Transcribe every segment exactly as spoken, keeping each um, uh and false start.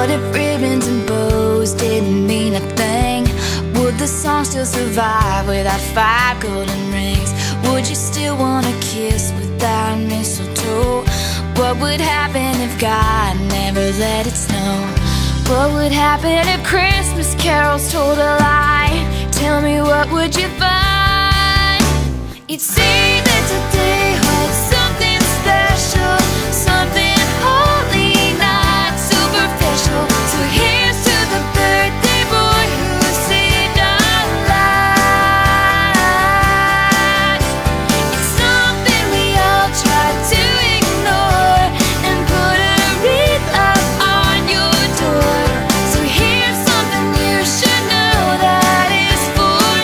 What if ribbons and bows didn't mean a thing? Would the song still survive without five golden rings? Would you still want a kiss without mistletoe? What would happen if God never let it snow? What would happen if Christmas carols told a lie? Tell me, what would you find? You'd see that today holds something special, something holy, not superficial. So here's to the birthday boy who saved our lives. It's something we all try to ignore and put a wreath up on your door. So here's something you should know that is for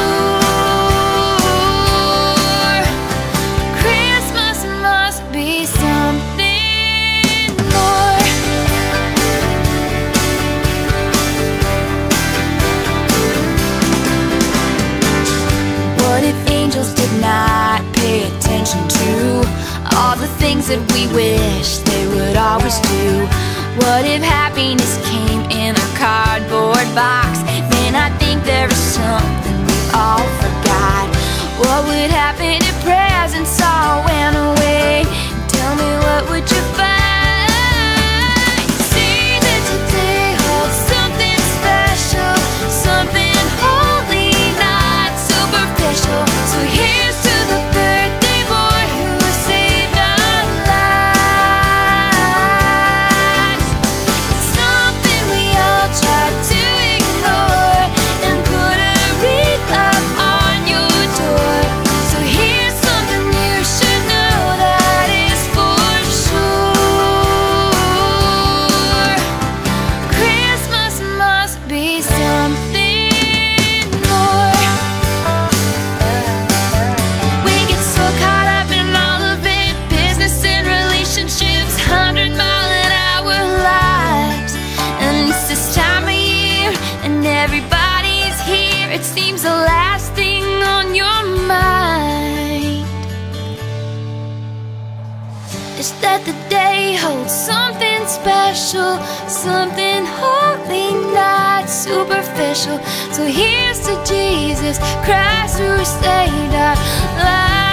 sure. Christmas must be something more. What if angels did not pay attention to all the things that we wish they would always do? What if happiness came in a cardboard box? Man, I think there is something we all forgot. What would happen if presents all went away? Tell me, what would you find? See that today holds something special, something holy, not superficial. So here's to the birthday boy who saved our lives. It's something we all try to ignore and put a wreath up on your door. So here's something you should know that is for sure. Christmas must be something more. We get so caught up in all of it, business and relationships, hundred mile an hour lives. And it's this time of year and everybody's here. It seems the last thing on your mind is that the day holds something special, something holy, not superficial. So here's to Jesus Christ who saved our lives.